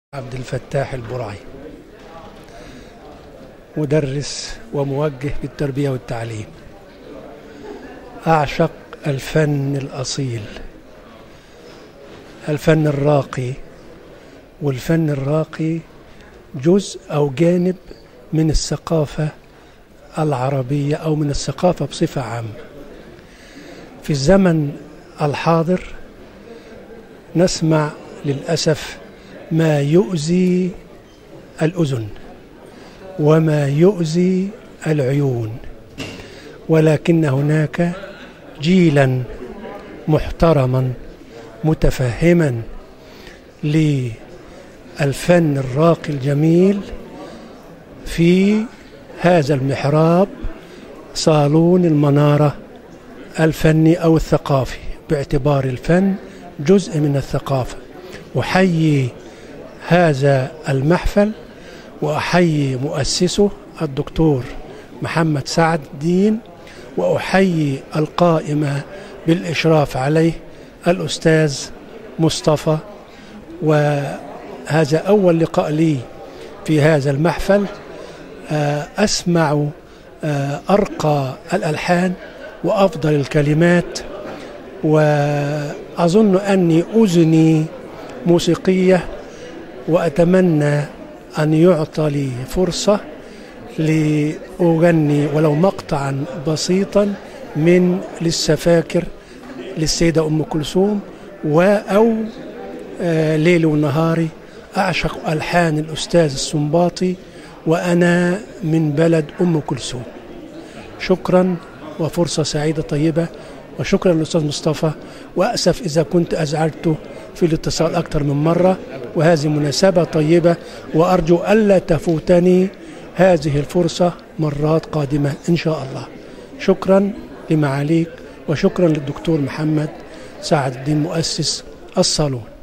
عبد الفتاح البرعي، مدرس وموجه بالتربية والتعليم. أعشق الفن الأصيل، الفن الراقي، والفن الراقي جزء أو جانب من الثقافة العربية أو من الثقافة بصفة عامة. في الزمن الحاضر نسمع للأسف ما يؤذي الأذن وما يؤذي العيون، ولكن هناك جيلا محترما متفهما للفن الراقي الجميل في هذا المحراب، صالون المنارة الفني أو الثقافي، باعتبار الفن جزء من الثقافة. أحيي هذا المحفل وأحيي مؤسسه الدكتور محمد سعد الدين، وأحيي القائمة بالإشراف عليه الأستاذ مصطفى. وهذا أول لقاء لي في هذا المحفل، أسمع أرقى الألحان وأفضل الكلمات، وأظن أني أذني موسيقية، وأتمنى أن يعطى لي فرصة لأغني ولو مقطعا بسيطا من لسه فاكر للسيدة أم كلثوم أو ليل ونهاري. أعشق ألحان الأستاذ السنباطي، وأنا من بلد أم كلثوم. شكرا وفرصة سعيدة طيبة، وشكرا للأستاذ مصطفى، وأسف إذا كنت أزعجته في الاتصال أكثر من مرة، وهذه مناسبة طيبة، وأرجو ألا تفوتني هذه الفرصة مرات قادمة إن شاء الله. شكرا لمعاليك، وشكرا للدكتور محمد سعد الدين مؤسس الصالون.